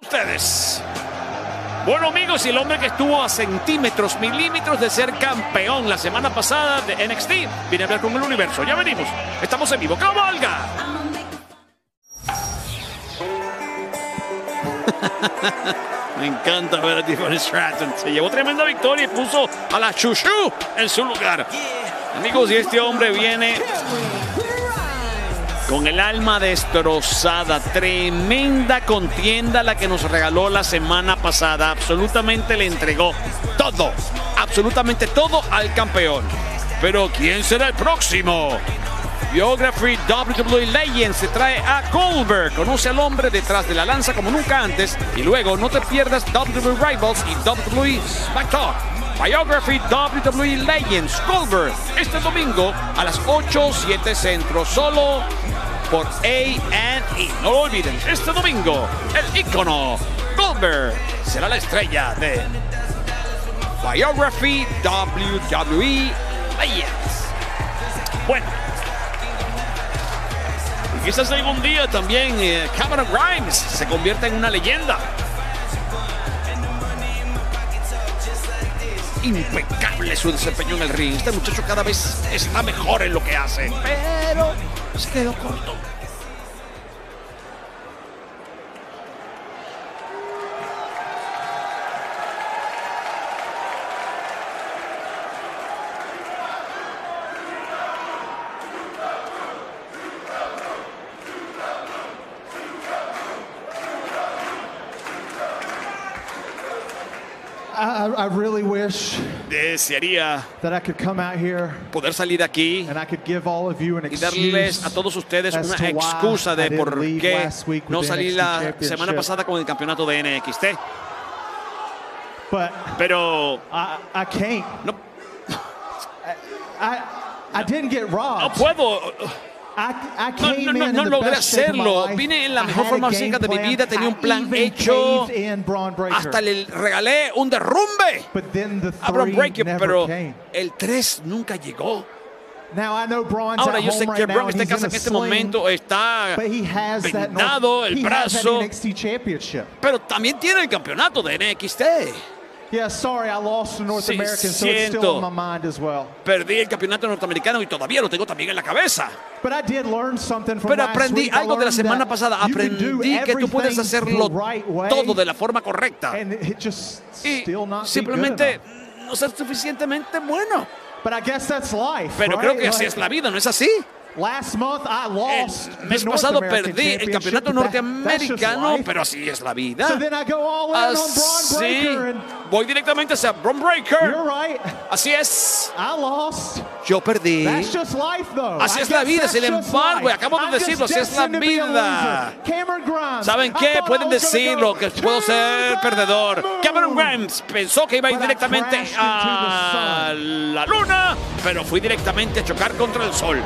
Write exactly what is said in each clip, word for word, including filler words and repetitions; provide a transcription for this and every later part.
ustedes. Bueno, amigos, y el hombre que estuvo a centímetros, milímetros de ser campeón la semana pasada de N X T viene a hablar con el universo. Ya venimos. Estamos en vivo. ¡Cabalga! Me encanta ver a Tiffany Stratton. Se llevó tremenda victoria y puso a la Chushu en su lugar. Amigos, y este hombre viene con el alma destrozada. Tremenda contienda la que nos regaló la semana pasada. Absolutamente le entregó todo, absolutamente todo al campeón. Pero ¿quién será el próximo? Biography W W E Legends se trae a Goldberg. Conoce al hombre detrás de la lanza como nunca antes. Y luego no te pierdas W W E Rivals y W W E SmackDown. Biography W W E Legends Goldberg este domingo a las ocho, siete centro, solo por A and E. No lo olviden, este domingo el ícono Goldberg será la estrella de Biography W W E Legends. Bueno, y quizás algún día también eh, Cameron Grimes se convierta en una leyenda. Impecable su desempeño en el ring. Este muchacho cada vez está mejor en lo que hace, pero se quedó corto. I, I really wish Desearía that I could come out here poder salir aquí and I could give all of you an y darles a todos ustedes as una to why excusa I de didn't por leave qué last week with no the salí N X T la Championship. semana pasada con el campeonato de N X T. But Pero I, I can't. no, I I didn't get no robbed. puedo. I, I No, came no, no, in no in the logré best shape of my hacerlo. life. Vine en la I mejor had a forma game física de mi plan. vida. Tenía I un plan even hecho. caved in Braun Breaker. Hasta le regalé un derrumbe But then the a Braun three Breaker, never pero came. el tres nunca llegó. Now I know Braun's Ahora at yo sé home que right Braun now. está en He's in casa a en este sling, momento, está but he has that vendado North, el he has that brazo, N X T Championship. pero también tiene el campeonato de N X T. Yeah, sorry, I lost to North Sí, American, so it's still siento. on my mind as well. Perdí el campeonato norteamericano y todavía lo tengo también en la cabeza. But I did learn something from Pero last aprendí week. I algo de la learned semana that pasada. you can do Aprendí que tú puedes everything hacerlo the right way, todo de la forma correcta. and it just Y still not be good simplemente enough. no ser suficientemente bueno. But I guess that's life, Pero right? creo que así Like, es la vida, ¿no es así? Last month I lost El mes the North pasado American perdí el Championship, campeonato but that- that's just norteamericano, life. pero así es la vida. So then I go all in on Braun Así Breaker, and voy directamente hacia Braun Breaker. you're right, Así es. I lost. Yo perdí. That's just life, though. Así I es la guess vida, that's sin just embargo, y life. acabo de I'm just decirlo, así es la destined to be a vida. loser. Cameron Grimes. ¿Saben I qué? thought I Pueden was gonna decirlo, go que puedo to ser the perdedor. moon. Cameron Grimes pensó que iba a ir But I directamente crashed a into the la luna, pero fui directamente a chocar contra el sol.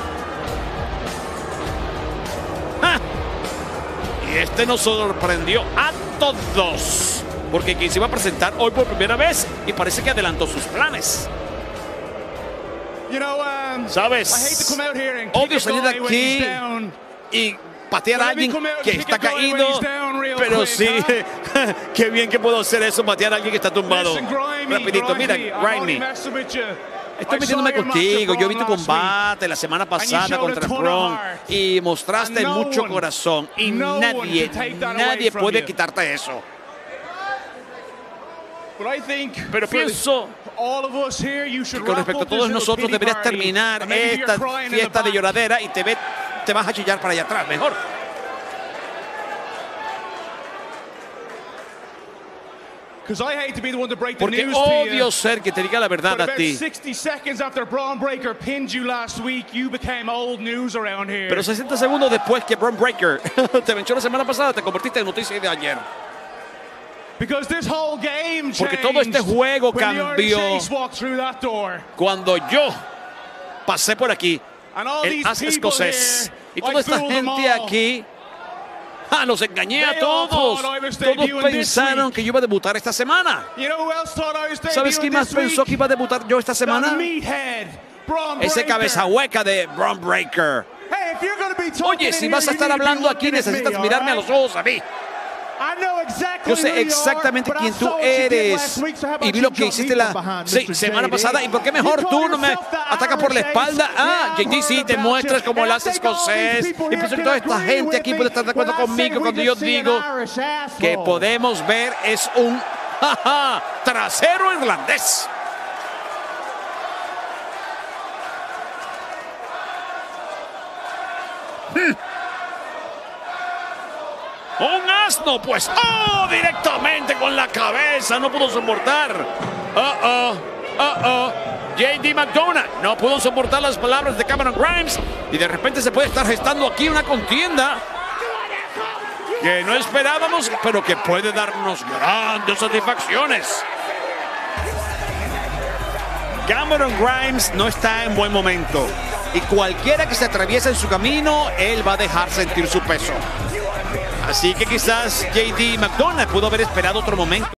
¡Ah! Y este nos sorprendió a todos, porque quien se iba a presentar hoy por primera vez y parece que adelantó sus planes. You know, um, ¿Sabes? I hate to come out here and kick Odio a salir de guy when he's aquí down. y patear a Let me alguien come out and que kick está a guy when caído, he's down real pero quick, sí, qué bien que puedo hacer eso, patear a alguien que está tumbado. Listen, Grimy, Rapidito, mira, Grimy, I'm only Grimy, messing with you. estoy I metiéndome saw your match contigo. with Yo vi tu Braun last combate la semana pasada showed contra a ton of Braun heart. y mostraste And no mucho one- corazón y no one nadie, can take that away nadie from puede you. quitarte eso. But I think Pero for pienso all of us here, you should que con wrap respecto a up this todos little nosotros pity deberías party. terminar And maybe esta you're crying in the fiesta de back. lloradera y te, ve, te vas a chillar para allá atrás, mejor. Because I hate to be the one to break the Porque news to you. odio ser que te diga la verdad But a about ti. sixty seconds after Braun Breaker pinned you last week, you became old news around here. Pero sesenta segundos después que Braun Breaker te venció la semana pasada, te convertiste en noticia de ayer. Because this whole game Porque todo este changed juego when the Iron cambió Chase walked through that door. cuando yo pasé por aquí, And all el these as people escocés, here, y toda I esta fooled them gente all. aquí, ah, los engañé a They all todos. thought I was Todos debuting this pensaron week. que yo iba a debutar esta semana. You know who else thought I was ¿Sabes debuting quién más this pensó week? que iba a debutar yo esta That semana? meathead, Braun Ese Breaker. cabeza hueca de Braun Breaker. Hey, if you're gonna be talking Oye, in si here, vas a you estar need to be hablando aquí, looking at me, necesitas all mirarme a right? los ojos a mí. Yo sé exactamente quién tú eres. Y vi lo que hiciste la sí, semana pasada. ¿Y por qué mejor tú no me atacas por la espalda? Ah, J D, sí, te muestras como el hace escocés. Y pienso que toda esta gente aquí puede estar de acuerdo conmigo cuando yo digo que podemos ver es un jaja, trasero irlandés. Hmm. Un asno, pues. ¡Oh! Directamente con la cabeza. No pudo soportar. Uh-oh. Uh-oh. J D McDonagh no pudo soportar las palabras de Cameron Grimes. Y de repente se puede estar gestando aquí una contienda que no esperábamos, pero que puede darnos grandes satisfacciones. Cameron Grimes no está en buen momento. Y cualquiera que se atraviese en su camino, él va a dejar sentir su peso. Así que quizás J D McDonagh pudo haber esperado otro momento.